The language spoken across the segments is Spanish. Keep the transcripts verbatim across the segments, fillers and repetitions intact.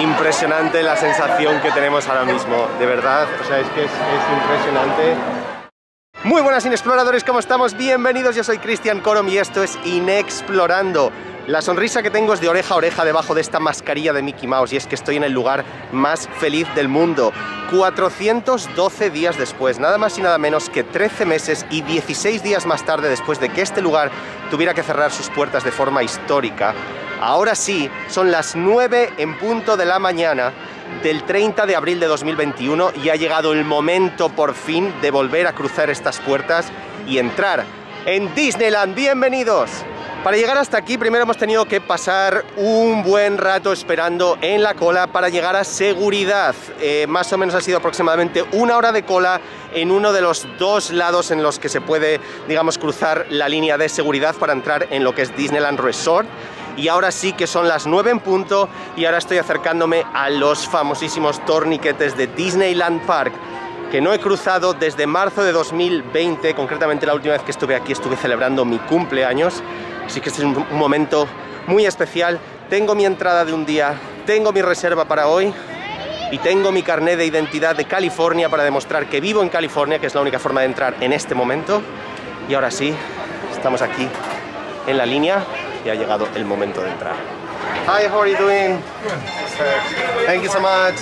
impresionante la sensación que tenemos ahora mismo, de verdad, o sea, es que es, es impresionante. Muy buenas Inexploradores, ¿cómo estamos? Bienvenidos, yo soy Cristian Corom y esto es Inexplorando. La sonrisa que tengo es de oreja a oreja debajo de esta mascarilla de Mickey Mouse y es que estoy en el lugar más feliz del mundo. cuatrocientos doce días después, nada más y nada menos que trece meses y dieciséis días más tarde después de que este lugar tuviera que cerrar sus puertas de forma histórica. Ahora sí, son las nueve en punto de la mañana del treinta de abril de dos mil veintiuno y ha llegado el momento por fin de volver a cruzar estas puertas y entrar en Disneyland. ¡Bienvenidos! Para llegar hasta aquí primero hemos tenido que pasar un buen rato esperando en la cola para llegar a seguridad. Eh, más o menos ha sido aproximadamente una hora de cola en uno de los dos lados en los que se puede, digamos, cruzar la línea de seguridad para entrar en lo que es Disneyland Resort. Y ahora sí que son las nueve en punto y ahora estoy acercándome a los famosísimos torniquetes de Disneyland Park, que no he cruzado desde marzo de dos mil veinte, concretamente la última vez que estuve aquí estuve celebrando mi cumpleaños. Así que este es un momento muy especial. Tengo mi entrada de un día, tengo mi reserva para hoy y tengo mi carnet de identidad de California para demostrar que vivo en California, que es la única forma de entrar en este momento. Y ahora sí, estamos aquí en la línea y ha llegado el momento de entrar. Hi, how are you doing? Thank you so much.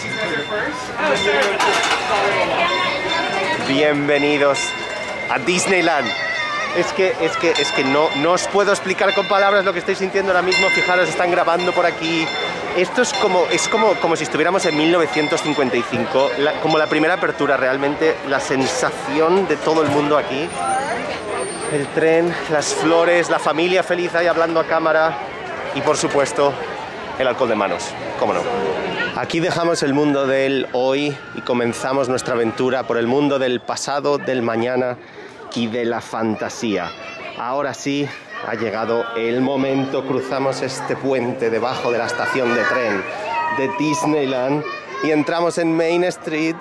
Bienvenidos a Disneyland. Es que, es que, es que no, no os puedo explicar con palabras lo que estoy sintiendo ahora mismo. Fijaros, están grabando por aquí. Esto es como, es como, como si estuviéramos en mil novecientos cincuenta y cinco, la, como la primera apertura, realmente la sensación de todo el mundo aquí. El tren, las flores, la familia feliz ahí hablando a cámara y por supuesto el alcohol de manos, cómo no. Aquí dejamos el mundo del hoy y comenzamos nuestra aventura por el mundo del pasado, del mañana y de la fantasía. Ahora sí ha llegado el momento, cruzamos este puente debajo de la estación de tren de Disneyland y entramos en Main Street.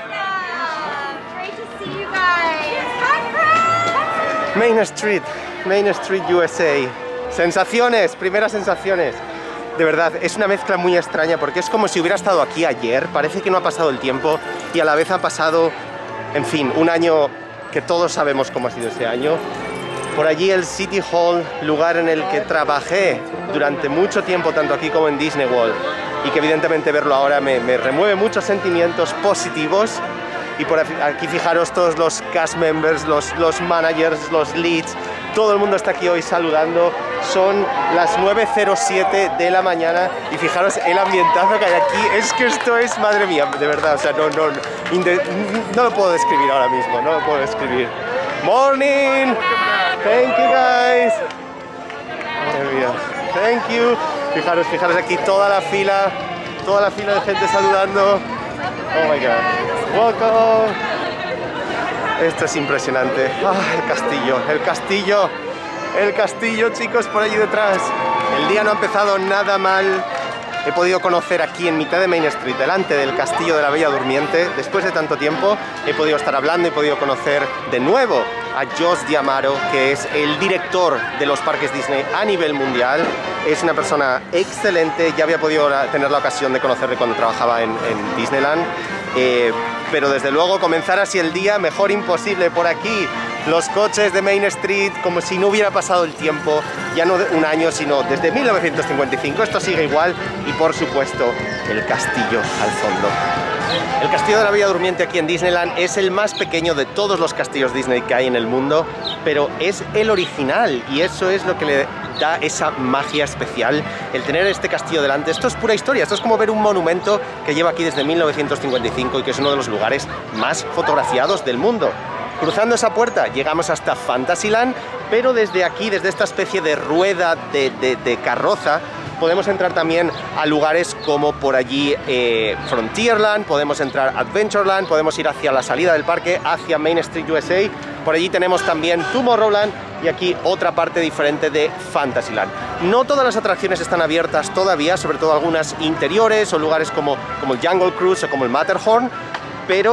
Main Street, Main Street U S A. Sensaciones, primeras sensaciones. De verdad, es una mezcla muy extraña porque es como si hubiera estado aquí ayer, parece que no ha pasado el tiempo y a la vez ha pasado, en fin, un año que todos sabemos cómo ha sido ese año. Por allí el City Hall, lugar en el que trabajé durante mucho tiempo, tanto aquí como en Disney World, y que evidentemente verlo ahora me, me remueve muchos sentimientos positivos. Y por aquí fijaros todos los cast members, los, los managers, los leads, todo el mundo está aquí hoy saludando. Son las nueve cero siete de la mañana y fijaros el ambientazo que hay aquí. Es que esto es, madre mía, de verdad, o sea, no, no, no lo puedo describir ahora mismo, no lo puedo describir. Morning, thank you guys. Madre mía, thank you. Fijaros, fijaros aquí toda la fila, toda la fila de gente saludando. Oh my god, welcome. Esto es impresionante. Ah, el castillo, el castillo, el castillo, chicos, por allí detrás. El día no ha empezado nada mal. He podido conocer aquí en mitad de Main Street, delante del castillo de la Bella Durmiente, después de tanto tiempo, he podido estar hablando y he podido conocer de nuevo a Josh D'Amaro, que es el director de los parques Disney a nivel mundial. Es una persona excelente, ya había podido tener la ocasión de conocerle cuando trabajaba en, en Disneyland. Eh, pero desde luego comenzar así el día, mejor imposible. Por aquí los coches de Main Street, como si no hubiera pasado el tiempo, ya no de un año, sino desde mil novecientos cincuenta y cinco, esto sigue igual. Y por supuesto el castillo al fondo. El castillo de la Bella Durmiente aquí en Disneyland es el más pequeño de todos los castillos Disney que hay en el mundo, pero es el original y eso es lo que le da esa magia especial, el tener este castillo delante. Esto es pura historia, esto es como ver un monumento que lleva aquí desde mil novecientos cincuenta y cinco y que es uno de los lugares más fotografiados del mundo. Cruzando esa puerta llegamos hasta Fantasyland, pero desde aquí, desde esta especie de rueda de, de, de carroza, podemos entrar también a lugares como por allí eh, Frontierland, podemos entrar a Adventureland, podemos ir hacia la salida del parque, hacia Main Street U S A. Por allí tenemos también Tomorrowland y aquí otra parte diferente de Fantasyland. No todas las atracciones están abiertas todavía, sobre todo algunas interiores o lugares como, como el Jungle Cruise o como el Matterhorn, pero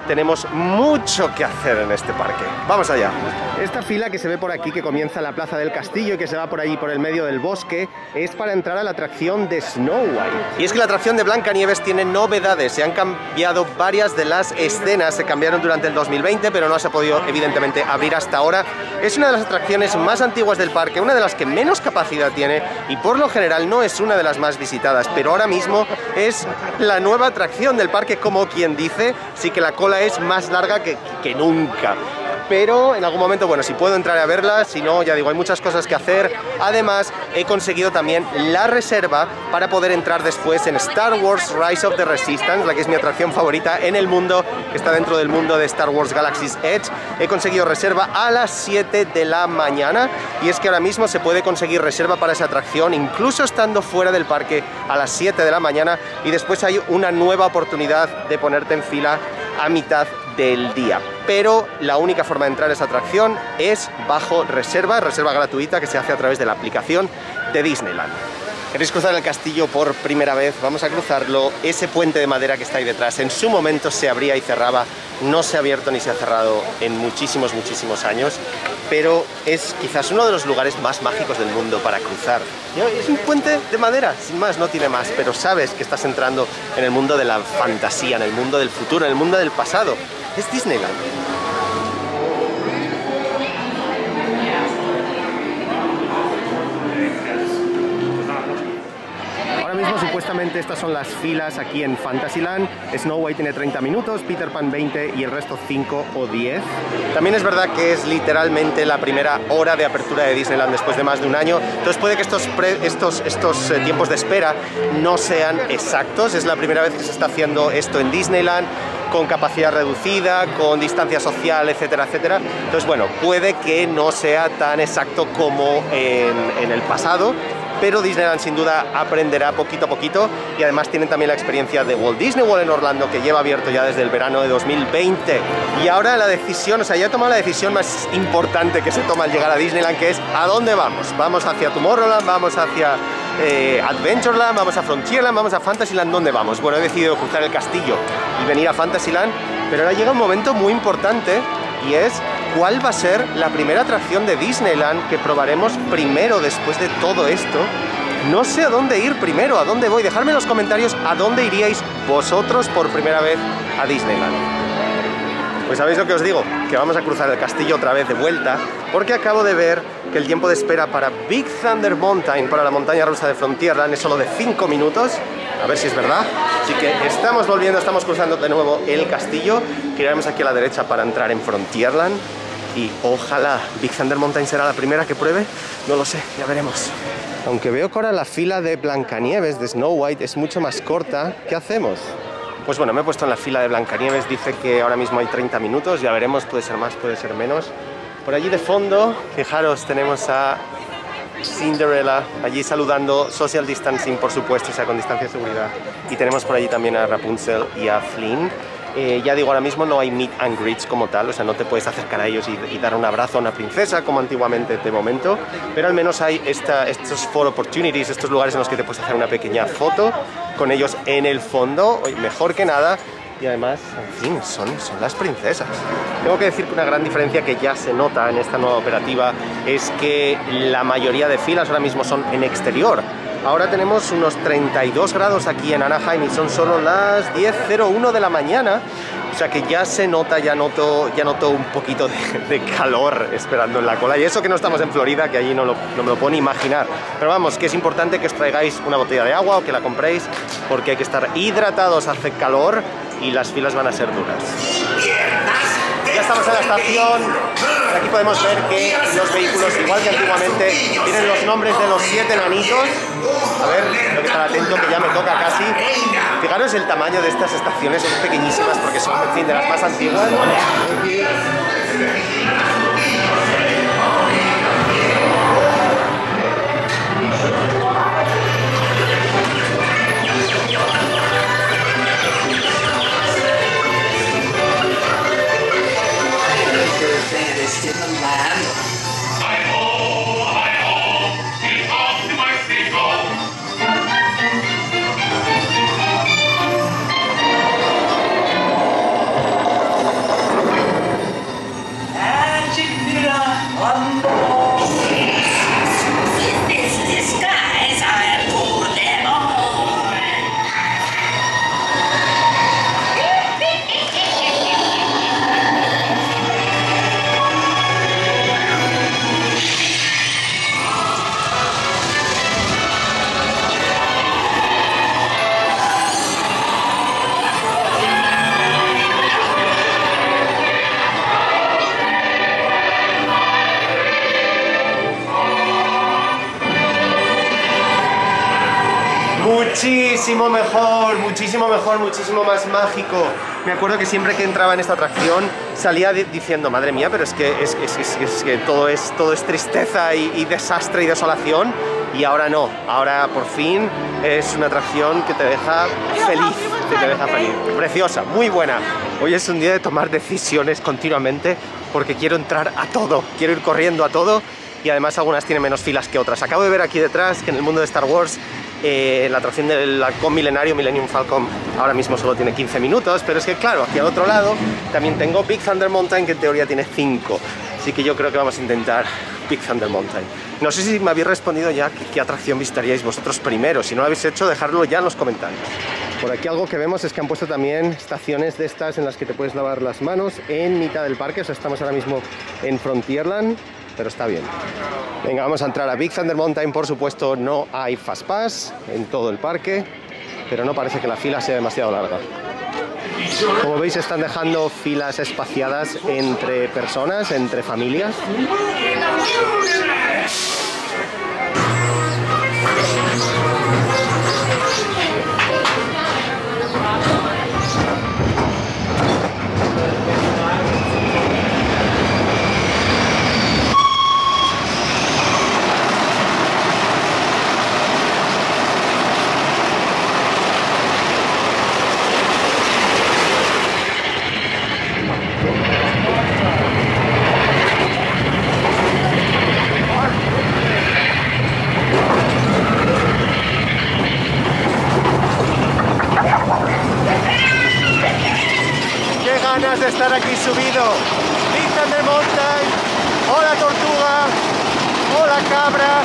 tenemos mucho que hacer en este parque. ¡Vamos allá! Esta fila que se ve por aquí, que comienza en la Plaza del Castillo y que se va por ahí por el medio del bosque, es para entrar a la atracción de Snow White. Y es que la atracción de Blancanieves tiene novedades. Se han cambiado varias de las escenas, se cambiaron durante el dos mil veinte, pero no se ha podido evidentemente abrir hasta ahora. Es una de las atracciones más antiguas del parque, una de las que menos capacidad tiene y por lo general no es una de las más visitadas, pero ahora mismo es la nueva atracción del parque, como quien dice, sí que la cola es más larga que, que nunca. Pero en algún momento, bueno, si puedo entrar a verla, si no, ya digo, hay muchas cosas que hacer. Además, he conseguido también la reserva para poder entrar después en Star Wars Rise of the Resistance, la que es mi atracción favorita en el mundo, que está dentro del mundo de Star Wars Galaxy's Edge. He conseguido reserva a las siete de la mañana y es que ahora mismo se puede conseguir reserva para esa atracción, incluso estando fuera del parque a las siete de la mañana, y después hay una nueva oportunidad de ponerte en fila a mitad del día. Pero la única forma de entrar a esa atracción es bajo reserva, reserva gratuita que se hace a través de la aplicación de Disneyland. ¿Queréis cruzar el castillo por primera vez? Vamos a cruzarlo. Ese puente de madera que está ahí detrás, en su momento se abría y cerraba, no se ha abierto ni se ha cerrado en muchísimos, muchísimos años, pero es quizás uno de los lugares más mágicos del mundo para cruzar. Es un puente de madera, sin más, no tiene más, pero sabes que estás entrando en el mundo de la fantasía, en el mundo del futuro, en el mundo del pasado. Es Disneyland. Ahora mismo supuestamente estas son las filas aquí en Fantasyland. Snow White tiene treinta minutos, Peter Pan veinte y el resto cinco o diez. También es verdad que es literalmente la primera hora de apertura de Disneyland después de más de un año. Entonces puede que estos, pre, estos, estos eh, tiempos de espera no sean exactos. Es la primera vez que se está haciendo esto en Disneyland, con capacidad reducida, con distancia social, etcétera, etcétera. Entonces, bueno, puede que no sea tan exacto como en, en el pasado, pero Disneyland sin duda aprenderá poquito a poquito, y además tienen también la experiencia de Walt Disney World en Orlando, que lleva abierto ya desde el verano de dos mil veinte. Y ahora la decisión, o sea, ya he tomado la decisión más importante que se toma al llegar a Disneyland, que es ¿a dónde vamos? ¿Vamos hacia Tomorrowland? ¿Vamos hacia eh, Adventureland? ¿Vamos a Frontierland? ¿Vamos a Fantasyland? ¿Dónde vamos? Bueno, he decidido cruzar el castillo y venir a Fantasyland, pero ahora llega un momento muy importante, y es ¿cuál va a ser la primera atracción de Disneyland que probaremos primero después de todo esto? No sé a dónde ir primero, a dónde voy. Dejadme en los comentarios a dónde iríais vosotros por primera vez a Disneyland. Pues sabéis lo que os digo, que vamos a cruzar el castillo otra vez de vuelta, porque acabo de ver que el tiempo de espera para Big Thunder Mountain, para la montaña rusa de Frontierland, es solo de cinco minutos. A ver si es verdad. Así que estamos volviendo, estamos cruzando de nuevo el castillo. Giraremos aquí a la derecha para entrar en Frontierland. Y ojalá Big Thunder Mountain será la primera que pruebe. No lo sé, ya veremos. Aunque veo que ahora la fila de Blancanieves, de Snow White, es mucho más corta, ¿qué hacemos? Pues bueno, me he puesto en la fila de Blancanieves. Dice que ahora mismo hay treinta minutos. Ya veremos, puede ser más, puede ser menos. Por allí de fondo, fijaros, tenemos a Cinderella allí saludando, social distancing por supuesto, o sea, con distancia de seguridad. Y tenemos por allí también a Rapunzel y a Flynn. Eh, ya digo, ahora mismo no hay meet and greets como tal, o sea, no te puedes acercar a ellos y, y dar un abrazo a una princesa como antiguamente de momento, pero al menos hay esta, estos photo opportunities, estos lugares en los que te puedes hacer una pequeña foto con ellos en el fondo, mejor que nada. Y además, en fin, son, son las princesas. Tengo que decir que una gran diferencia que ya se nota en esta nueva operativa es que la mayoría de filas ahora mismo son en exterior. Ahora tenemos unos treinta y dos grados aquí en Anaheim y son solo las diez cero uno de la mañana. O sea que ya se nota, ya noto, ya noto un poquito de, de calor esperando en la cola. Y eso que no estamos en Florida, que allí no, lo, no me lo puedo ni imaginar. Pero vamos, que es importante que os traigáis una botella de agua o que la compréis, porque hay que estar hidratados, hace calor y las filas van a ser duras. Ya estamos en la estación. Aquí podemos ver que los vehículos, igual que antiguamente, tienen los nombres de los siete enanitos. A ver, tengo que estar atento, que ya me toca casi. Fijaros el tamaño de estas estaciones, son pequeñísimas porque son, en fin, de las más antiguas. muchísimo mejor, muchísimo mejor, muchísimo más mágico. Me acuerdo que siempre que entraba en esta atracción salía diciendo, madre mía, pero es que, es, es, es, es que todo, es, todo es tristeza y, y desastre y desolación. Y ahora no, ahora por fin es una atracción que te deja feliz, que te deja feliz. Preciosa, muy buena. Hoy es un día de tomar decisiones continuamente porque quiero entrar a todo, quiero ir corriendo a todo y además algunas tienen menos filas que otras. Acabo de ver aquí detrás que en el mundo de Star Wars eh, la atracción del halcón milenario, Millennium Falcon, ahora mismo solo tiene quince minutos, pero es que claro, aquí al otro lado también tengo Big Thunder Mountain, que en teoría tiene cinco. Así que yo creo que vamos a intentar Big Thunder Mountain. No sé si me habéis respondido ya qué, qué atracción visitaríais vosotros primero. Si no lo habéis hecho, dejadlo ya en los comentarios. Por aquí algo que vemos es que han puesto también estaciones de estas en las que te puedes lavar las manos en mitad del parque. O sea, estamos ahora mismo en Frontierland, pero está bien. Venga, vamos a entrar a Big Thunder Mountain. Por supuesto, no hay Fast Pass en todo el parque, pero no parece que la fila sea demasiado larga. Como veis, están dejando filas espaciadas entre personas, entre familias. De estar aquí subido. Big Thunder Mountain. Hola tortuga. Hola cabra.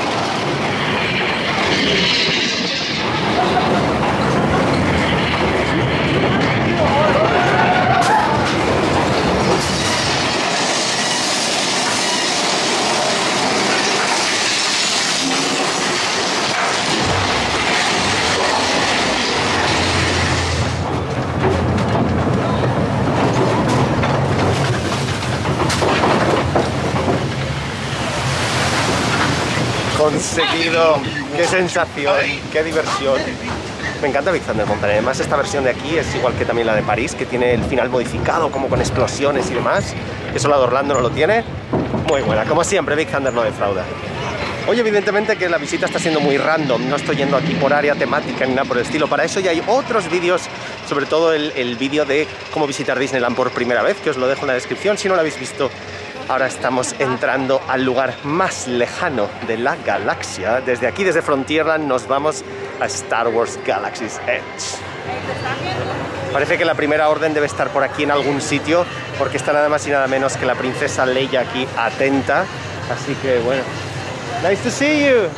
Conseguido, qué sensación, qué diversión. Me encanta Big Thunder Mountain. Además, esta versión de aquí es igual que también la de París, que tiene el final modificado, como con explosiones y demás. Eso la de Orlando no lo tiene. Muy buena, como siempre, Big Thunder no defrauda. Hoy evidentemente que la visita está siendo muy random, no estoy yendo aquí por área temática ni nada por el estilo. Para eso ya hay otros vídeos, sobre todo el, el vídeo de cómo visitar Disneyland por primera vez, que os lo dejo en la descripción si no lo habéis visto. Ahora estamos entrando al lugar más lejano de la galaxia. Desde aquí, desde Frontierland, nos vamos a Star Wars Galaxy's Edge. Parece que la primera orden debe estar por aquí en algún sitio, porque está nada más y nada menos que la princesa Leia aquí atenta. Así que bueno, nice to see you.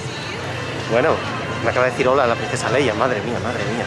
Bueno, me acaba de decir hola la princesa Leia, madre mía, madre mía.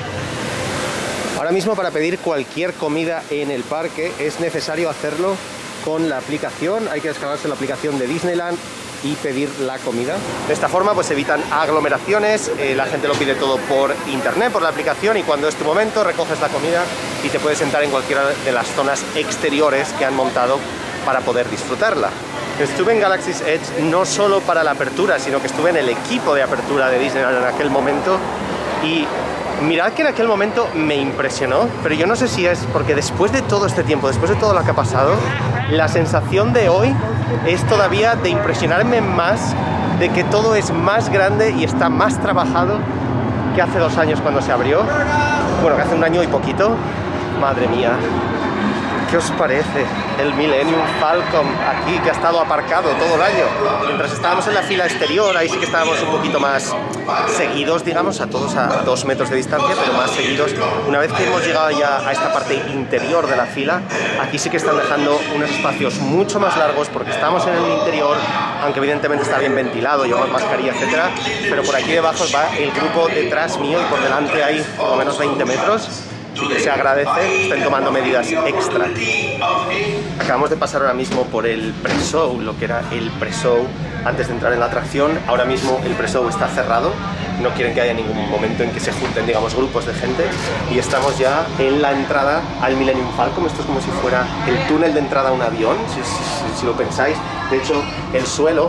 Ahora mismo para pedir cualquier comida en el parque es necesario hacerlo con la aplicación. Hay que descargarse la aplicación de Disneyland y pedir la comida. De esta forma pues evitan aglomeraciones, eh, la gente lo pide todo por internet, por la aplicación, y cuando es tu momento recoges la comida y te puedes sentar en cualquiera de las zonas exteriores que han montado para poder disfrutarla. Estuve en Galaxy's Edge no solo para la apertura, sino que estuve en el equipo de apertura de Disneyland en aquel momento, y mirad que en aquel momento me impresionó, pero yo no sé si es porque después de todo este tiempo, después de todo lo que ha pasado, la sensación de hoy es todavía de impresionarme más, de que todo es más grande y está más trabajado que hace dos años cuando se abrió. Bueno, que hace un año y poquito. Madre mía, ¿qué os parece el Millennium Falcon aquí, que ha estado aparcado todo el año? Mientras estábamos en la fila exterior, ahí sí que estábamos un poquito más seguidos, digamos, a todos a dos metros de distancia, pero más seguidos. Una vez que hemos llegado ya a esta parte interior de la fila, aquí sí que están dejando unos espacios mucho más largos, porque estamos en el interior, aunque evidentemente está bien ventilado, llevamos mascarilla, etcétera, pero por aquí debajo va el grupo detrás mío y por delante hay por lo menos veinte metros. Se agradece, están tomando medidas extra. Acabamos de pasar ahora mismo por el pre-show, lo que era el pre-show antes de entrar en la atracción. Ahora mismo el pre-show está cerrado, no quieren que haya ningún momento en que se junten, digamos, grupos de gente, y estamos ya en la entrada al Millennium Falcon. Esto es como si fuera el túnel de entrada a un avión, si, si, si lo pensáis. De hecho, el suelo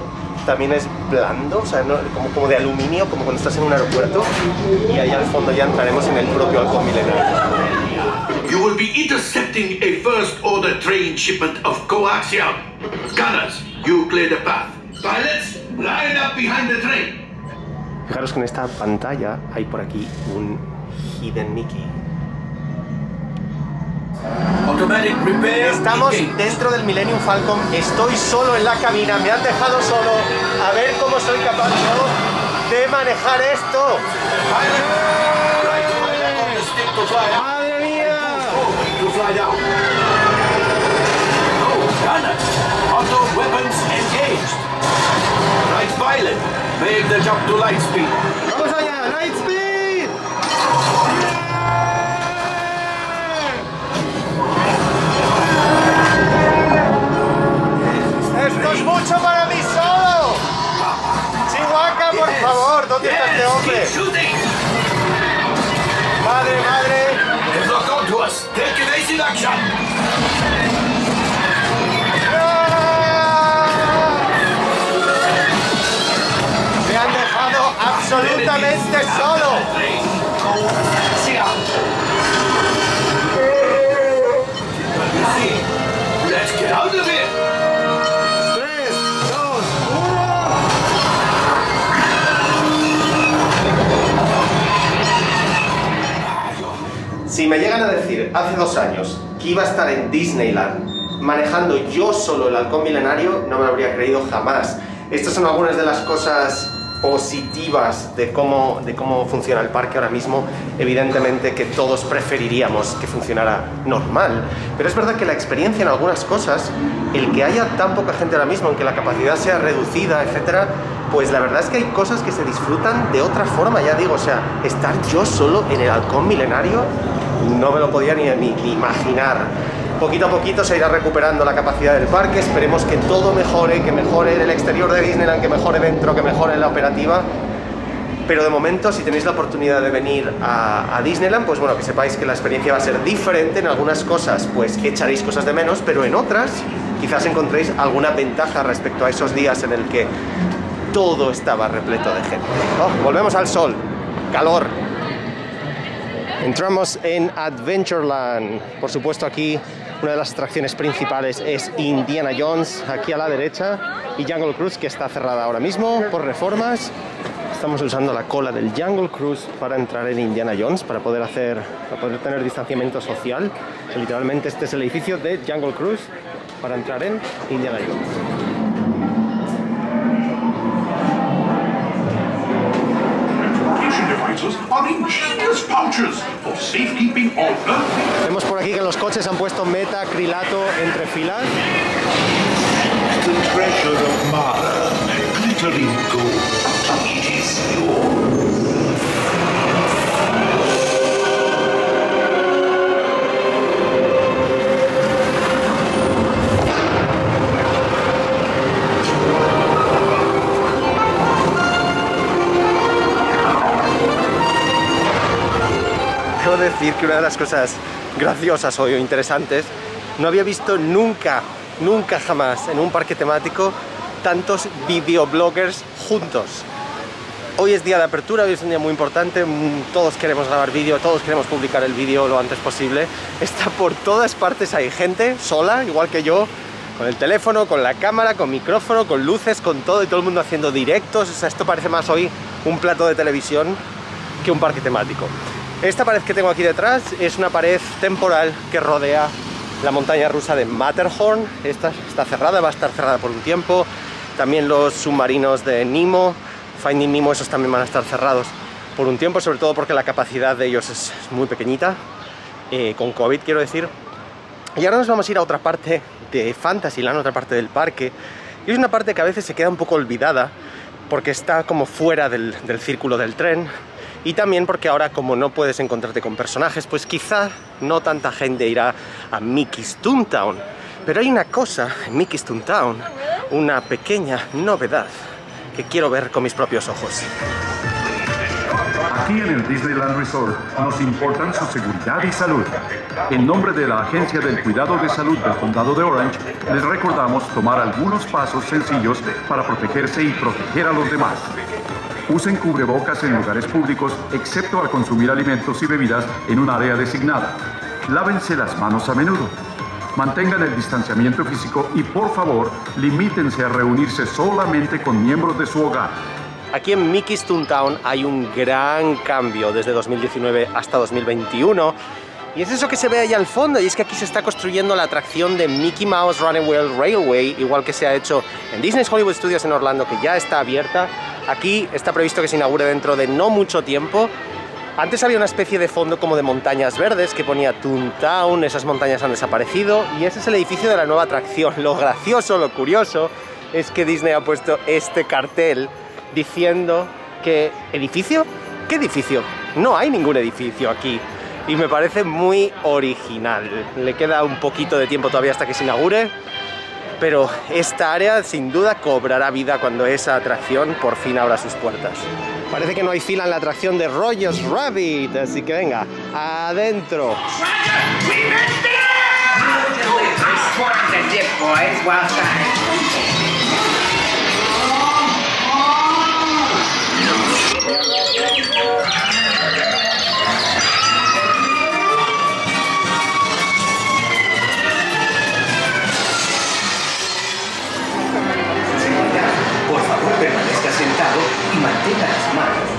también es blando, o sea, no, como, como de aluminio, como cuando estás en un aeropuerto. Y ahí al fondo ya entraremos en el propio halcón milenario. You will be intercepting a first order train shipment of coaxium. Gunners, you clear the path. Pilots, line up behind the train. Fijaros que en esta pantalla hay por aquí un Hidden Mickey. Automatic repair. Estamos dentro del Millennium Falcon, estoy solo en la cabina, me han dejado solo. A ver cómo soy capaz yo de manejar esto. ¡Madre mía! Auto weapons engaged. Right pilot, make the jump to light speed. ¡Vamos allá! ¡Light speed! ¡Esto es mucho para mí solo! ¡Chihuahua, por favor! ¿Dónde está este hombre? ¡Madre, madre! Lock on to us. Take evasive action. ¡Me han dejado absolutamente solo! Let's get out of here. tres, dos, uno. Si me llegan a decir hace dos años que iba a estar en Disneyland manejando yo solo el halcón milenario, no me lo habría creído jamás. Estas son algunas de las cosas positivas de cómo, de cómo funciona el parque ahora mismo. Evidentemente que todos preferiríamos que funcionara normal, pero es verdad que la experiencia en algunas cosas, el que haya tan poca gente ahora mismo, aunque la capacidad sea reducida, etcétera, pues la verdad es que hay cosas que se disfrutan de otra forma, ya digo, o sea, estar yo solo en el halcón milenario no me lo podía ni, ni, ni imaginar. Poquito a poquito se irá recuperando la capacidad del parque, esperemos que todo mejore, que mejore el exterior de Disneyland, que mejore dentro, que mejore la operativa. Pero de momento, si tenéis la oportunidad de venir a, a Disneyland, pues bueno, que sepáis que la experiencia va a ser diferente. En algunas cosas, pues echaréis cosas de menos, pero en otras, quizás encontréis alguna ventaja respecto a esos días en el que todo estaba repleto de gente. Oh, volvemos al sol, calor. Entramos en Adventureland. Por supuesto, aquí una de las atracciones principales es Indiana Jones, aquí a la derecha, y Jungle Cruise, que está cerrada ahora mismo por reformas. Estamos usando la cola del Jungle Cruise para entrar en Indiana Jones, para poder hacer, para poder tener distanciamiento social. Literalmente este es el edificio de Jungle Cruise para entrar en Indiana Jones. Vemos por aquí que los coches han puesto metacrilato entre filas. The treasure of Mara, glittering gold. It is yours. Debo decir que una de las cosas graciosas o interesantes, no había visto nunca, nunca jamás en un parque temático tantos videobloggers juntos. Hoy es día de apertura, hoy es un día muy importante, todos queremos grabar vídeo, todos queremos publicar el vídeo lo antes posible. Está por todas partes, hay gente sola, igual que yo, con el teléfono, con la cámara, con micrófono, con luces, con todo, y todo el mundo haciendo directos. O sea, esto parece más hoy un plato de televisión que un parque temático. Esta pared que tengo aquí detrás es una pared temporal que rodea la montaña rusa de Matterhorn. Esta está cerrada, va a estar cerrada por un tiempo. También los submarinos de Nemo, Finding Nemo, esos también van a estar cerrados por un tiempo, sobre todo porque la capacidad de ellos es muy pequeñita, eh, con COVID quiero decir. Y ahora nos vamos a ir a otra parte de Fantasyland, otra parte del parque. Y es una parte que a veces se queda un poco olvidada porque está como fuera del, del círculo del tren. Y también porque ahora, como no puedes encontrarte con personajes, pues quizá no tanta gente irá a Mickey's Toontown. Pero hay una cosa en Mickey's Toontown, una pequeña novedad que quiero ver con mis propios ojos. Aquí en el Disneyland Resort nos importan su seguridad y salud. En nombre de la Agencia del Cuidado de Salud del Condado de Orange, les recordamos tomar algunos pasos sencillos para protegerse y proteger a los demás. Usen cubrebocas en lugares públicos, excepto al consumir alimentos y bebidas en un área designada. Lávense las manos a menudo. Mantengan el distanciamiento físico y, por favor, limítense a reunirse solamente con miembros de su hogar. Aquí en Mickey's Toontown hay un gran cambio desde dos mil diecinueve hasta dos mil veintiuno. Y es eso que se ve ahí al fondo, y es que aquí se está construyendo la atracción de Mickey Mouse Runaway Railway, igual que se ha hecho en Disney's Hollywood Studios en Orlando, que ya está abierta. Aquí está previsto que se inaugure dentro de no mucho tiempo. Antes había una especie de fondo como de montañas verdes que ponía Toontown, esas montañas han desaparecido, y ese es el edificio de la nueva atracción. Lo gracioso, lo curioso, es que Disney ha puesto este cartel diciendo que... ¿Edificio? ¿Qué edificio? No hay ningún edificio aquí. Y me parece muy original. Le queda un poquito de tiempo todavía hasta que se inaugure, pero esta área sin duda cobrará vida cuando esa atracción por fin abra sus puertas. Parece que no hay fila en la atracción de Rogers Rabbit, así que venga, adentro. Por favor, permanezca sentado y mantenga las manos.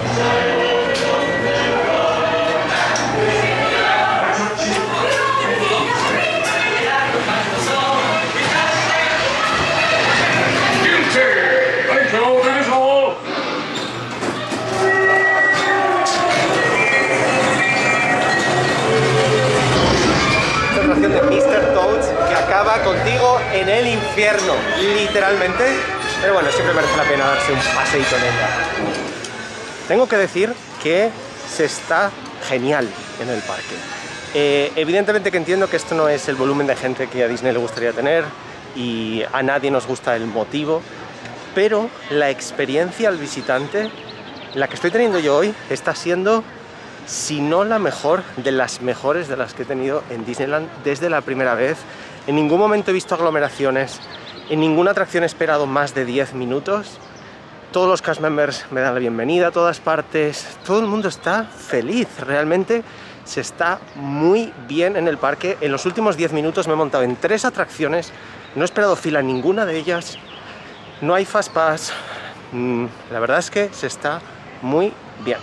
Esta atracción de mister Toads que acaba contigo en el infierno, literalmente. Pero bueno, siempre merece la pena darse un paseíto en ella. Tengo que decir que se está genial en el parque. Eh, evidentemente que entiendo que esto no es el volumen de gente que a Disney le gustaría tener y a nadie nos gusta el motivo, pero la experiencia al visitante, la que estoy teniendo yo hoy, está siendo, si no la mejor, de las mejores de las que he tenido en Disneyland desde la primera vez. En ningún momento he visto aglomeraciones. En ninguna atracción he esperado más de diez minutos. Todos los cast members me dan la bienvenida a todas partes. Todo el mundo está feliz. Realmente se está muy bien en el parque. En los últimos diez minutos me he montado en tres atracciones. No he esperado fila en ninguna de ellas. No hay Fast Pass. La verdad es que se está muy bien.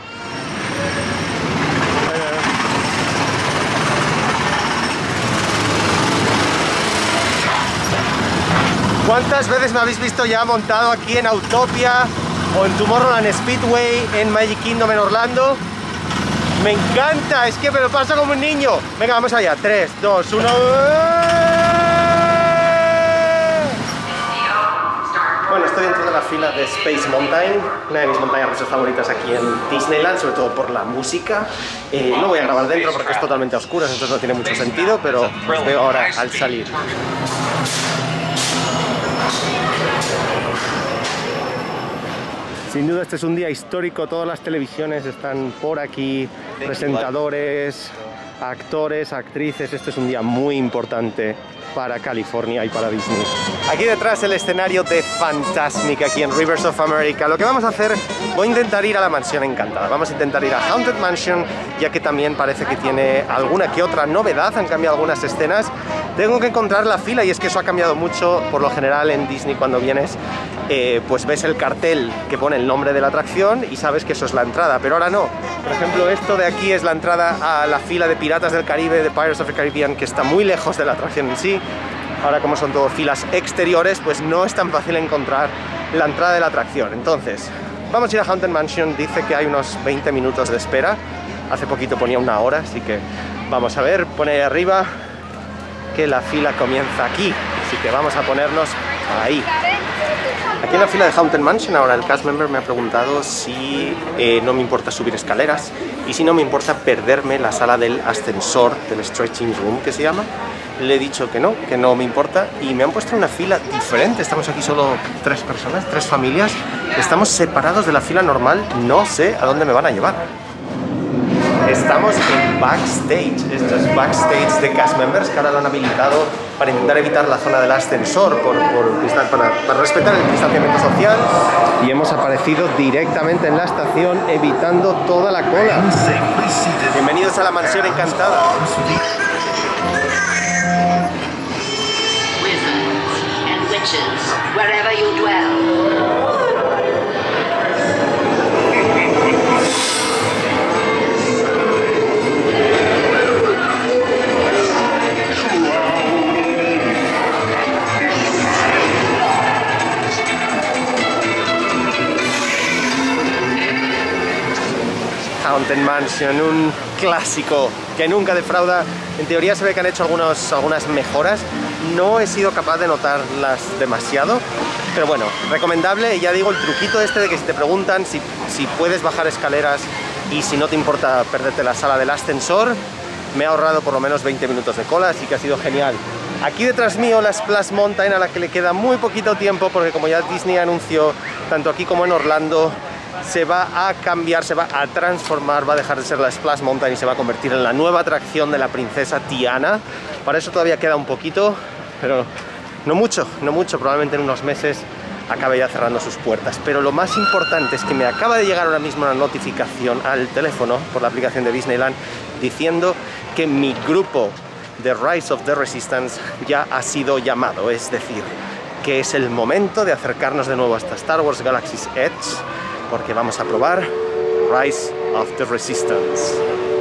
¿Cuántas veces me habéis visto ya montado aquí en Autopia o en Tomorrowland Speedway en Magic Kingdom en Orlando? Me encanta, es que me lo paso como un niño. Venga, vamos allá, tres, dos, uno... Bueno, estoy dentro de la fila de Space Mountain, una de mis montañas rusas favoritas aquí en Disneyland, sobre todo por la música. Eh, no voy a grabar dentro porque es totalmente a oscuras, entonces no tiene mucho sentido, pero os veo ahora al salir. Sin duda este es un día histórico, todas las televisiones están por aquí, presentadores, actores, actrices, este es un día muy importante para California y para Disney. Aquí detrás el escenario de Fantasmic, aquí en Rivers of America. Lo que vamos a hacer, voy a intentar ir a la Mansión Encantada, vamos a intentar ir a Haunted Mansion, ya que también parece que tiene alguna que otra novedad, han cambiado algunas escenas. Tengo que encontrar la fila y es que eso ha cambiado mucho. Por lo general en Disney cuando vienes eh, pues ves el cartel que pone el nombre de la atracción y sabes que eso es la entrada, pero ahora no. Por ejemplo, esto de aquí es la entrada a la fila de Piratas del Caribe, de Pirates of the Caribbean, que está muy lejos de la atracción en sí. Ahora, como son todo filas exteriores, pues no es tan fácil encontrar la entrada de la atracción. Entonces, vamos a ir a Haunted Mansion, dice que hay unos veinte minutos de espera. Hace poquito ponía una hora, así que vamos a ver, pone ahí arriba que la fila comienza aquí, así que vamos a ponernos ahí. Aquí en la fila de Haunted Mansion ahora el cast member me ha preguntado si eh, no me importa subir escaleras y si no me importa perderme la sala del ascensor, del stretching room que se llama. Le he dicho que no, que no me importa y me han puesto una fila diferente. Estamos aquí solo tres personas, tres familias. Estamos separados de la fila normal, no sé a dónde me van a llevar. Estamos en backstage. Esto es backstage de cast members que ahora lo han habilitado para intentar evitar la zona del ascensor por, por, para, para respetar el distanciamiento social, y hemos aparecido directamente en la estación evitando toda la cola. Bienvenidos a la mansión encantada. Wherever you dwell. Haunted Mansion, un clásico que nunca defrauda. En teoría se ve que han hecho algunos, algunas mejoras. No he sido capaz de notarlas demasiado, pero bueno, recomendable. Y ya digo, el truquito este de que si te preguntan si, si puedes bajar escaleras y si no te importa perderte la sala del ascensor, me ha ahorrado por lo menos veinte minutos de cola, así que ha sido genial. Aquí detrás mío la Splash Mountain, a la que le queda muy poquito tiempo, porque como ya Disney anunció, tanto aquí como en Orlando, se va a cambiar, se va a transformar, va a dejar de ser la Splash Mountain y se va a convertir en la nueva atracción de la princesa Tiana. Para eso todavía queda un poquito, pero no mucho, no mucho, probablemente en unos meses acabe ya cerrando sus puertas. Pero lo más importante es que me acaba de llegar ahora mismo una notificación al teléfono por la aplicación de Disneyland diciendo que mi grupo de Rise of the Resistance ya ha sido llamado, es decir, que es el momento de acercarnos de nuevo hasta Star Wars Galaxy's Edge, porque vamos a probar Rise of the Resistance.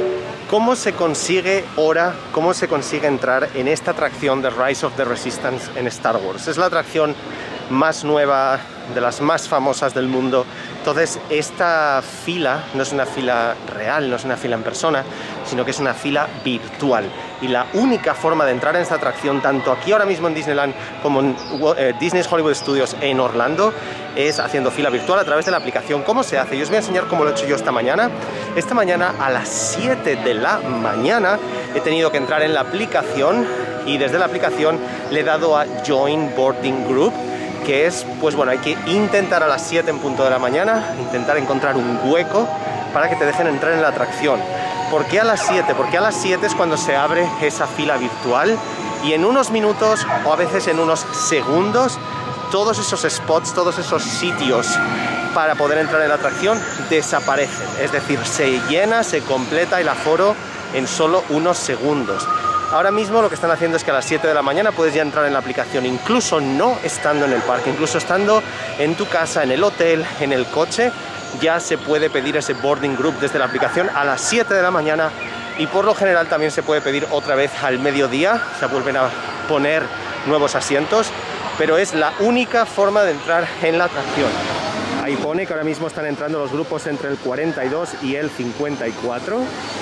¿Cómo se consigue ahora, cómo se consigue entrar en esta atracción de Rise of the Resistance en Star Wars? Es la atracción más nueva, de las más famosas del mundo. Entonces, esta fila no es una fila real, no es una fila en persona, sino que es una fila virtual. Y la única forma de entrar en esta atracción, tanto aquí ahora mismo en Disneyland como en eh, Disney's Hollywood Studios en Orlando, es haciendo fila virtual a través de la aplicación. ¿Cómo se hace? Yo os voy a enseñar cómo lo he hecho yo esta mañana. Esta mañana a las siete de la mañana he tenido que entrar en la aplicación y desde la aplicación le he dado a Join Boarding Group, que es, pues bueno, hay que intentar a las siete en punto de la mañana, intentar encontrar un hueco para que te dejen entrar en la atracción. ¿Por qué a las siete? Porque a las siete es cuando se abre esa fila virtual y en unos minutos o a veces en unos segundos todos esos spots, todos esos sitios para poder entrar en la atracción desaparecen. Es decir, se llena, se completa el aforo en solo unos segundos. Ahora mismo lo que están haciendo es que a las siete de la mañana puedes ya entrar en la aplicación, incluso no estando en el parque, incluso estando en tu casa, en el hotel, en el coche, ya se puede pedir ese boarding group desde la aplicación a las siete de la mañana y por lo general también se puede pedir otra vez al mediodía, se vuelven a poner nuevos asientos, pero es la única forma de entrar en la atracción. Ahí pone que ahora mismo están entrando los grupos entre el cuarenta y dos y el cincuenta y cuatro.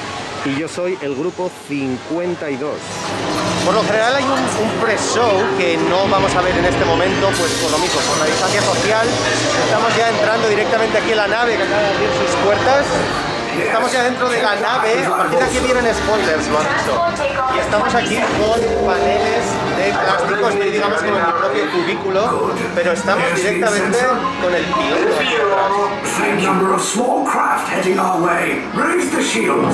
Y yo soy el grupo cincuenta y dos. Por lo general hay un, un pre-show que no vamos a ver en este momento, pues por lo mismo, por la distancia social. Estamos ya entrando directamente aquí en la nave que acaba de abrir sus puertas. Estamos ya dentro de la nave, a partir de aquí vienen spoilers, lo han dicho. Y estamos aquí con paneles de plástico, estoy digamos como en mi propio cubículo, pero estamos directamente con el piloto aquí detrás. Same number of small craft heading our way. Raise the shields.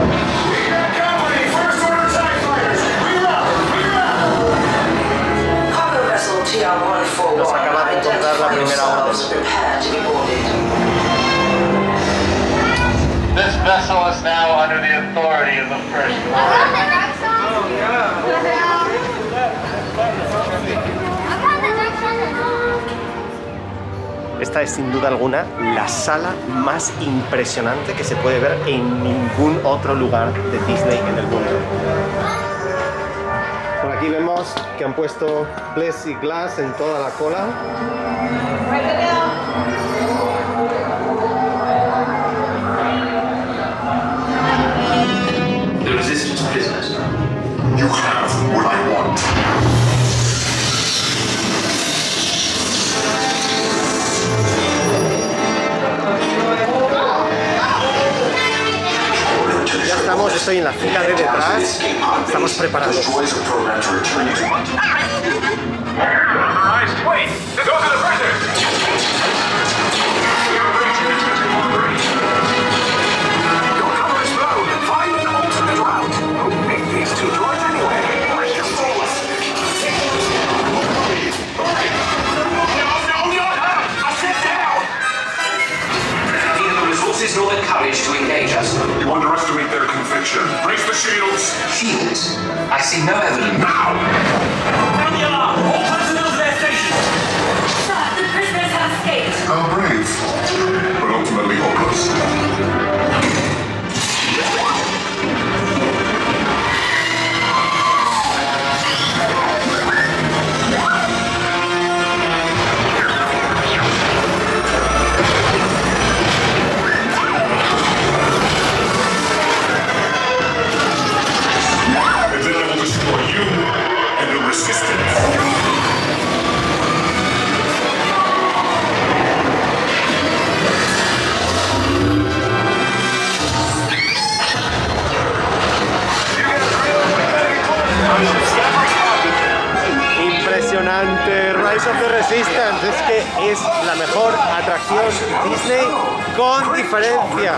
Nos acaba de encontrar la primera orden. This vessel is now under the authority of the First Order. Esta es sin duda alguna la sala más impresionante que se puede ver en ningún otro lugar de Disney en el mundo. Por aquí vemos que han puesto plexiglass en toda la cola. The resistance prisoners. You have what I want. Ya estamos, estoy en la fila de detrás. Estamos preparados. Attention! Brace the shields! Shields? I see no evidence. Now! Sound the alarm! All personnel to their stations! Sir, the prisoners have escaped. How brave, but ultimately hopeless. And then I will destroy you and the resistance. Impresionante, Rise of the Resistance, es que es la mejor atracción Disney con diferencia.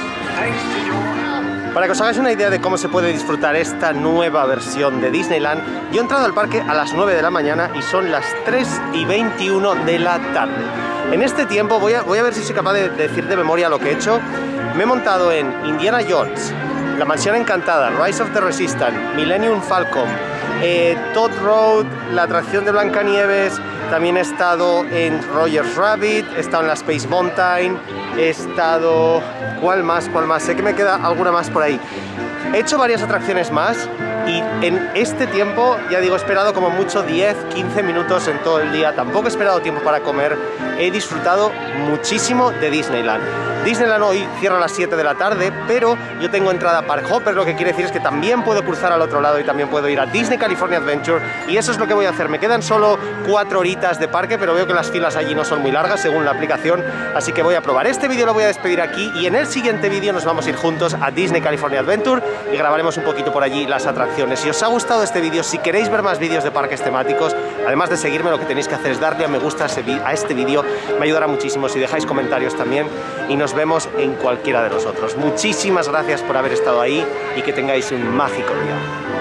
Para que os hagáis una idea de cómo se puede disfrutar esta nueva versión de Disneyland, yo he entrado al parque a las nueve de la mañana y son las tres y veintiuno de la tarde. En este tiempo voy a, voy a ver si soy capaz de decir de memoria lo que he hecho. Me he montado en Indiana Jones, La Mansión Encantada, Rise of the Resistance, Millennium Falcon, eh, Todd Road, la atracción de Blancanieves, también he estado en Roger's Rabbit, he estado en la Space Mountain, he estado... ¿Cuál más? ¿Cuál más? Sé que me queda alguna más por ahí. He hecho varias atracciones más y en este tiempo, ya digo, he esperado como mucho diez, quince minutos en todo el día. Tampoco he esperado tiempo para comer. He disfrutado muchísimo de Disneyland. Disneyland hoy cierra a las siete de la tarde, pero yo tengo entrada Park Hopper, lo que quiere decir es que también puedo cruzar al otro lado y también puedo ir a Disney California Adventure, y eso es lo que voy a hacer. Me quedan solo cuatro horitas de parque, pero veo que las filas allí no son muy largas según la aplicación, así que voy a probar. Este vídeo lo voy a despedir aquí y en el siguiente vídeo nos vamos a ir juntos a Disney California Adventure y grabaremos un poquito por allí las atracciones. Si os ha gustado este vídeo, si queréis ver más vídeos de parques temáticos, además de seguirme, lo que tenéis que hacer es darle a me gusta a este vídeo, me ayudará muchísimo si dejáis comentarios también, y nos vemos en cualquiera de los otros. Muchísimas gracias por haber estado ahí y que tengáis un mágico día.